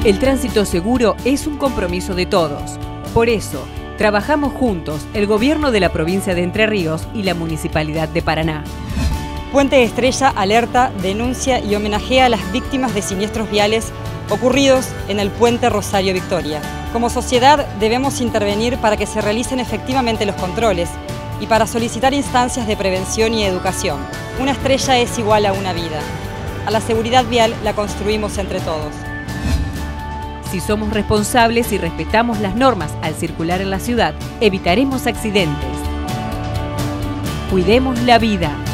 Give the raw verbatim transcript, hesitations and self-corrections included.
El tránsito seguro es un compromiso de todos. Por eso, trabajamos juntos el Gobierno de la provincia de Entre Ríos y la Municipalidad de Paraná. Puente Estrella alerta, denuncia y homenajea a las víctimas de siniestros viales ocurridos en el Puente Rosario Victoria. Como sociedad debemos intervenir para que se realicen efectivamente los controles y para solicitar instancias de prevención y educación. Una estrella es igual a una vida. A la seguridad vial la construimos entre todos. Si somos responsables y respetamos las normas al circular en la ciudad, evitaremos accidentes. Cuidemos la vida.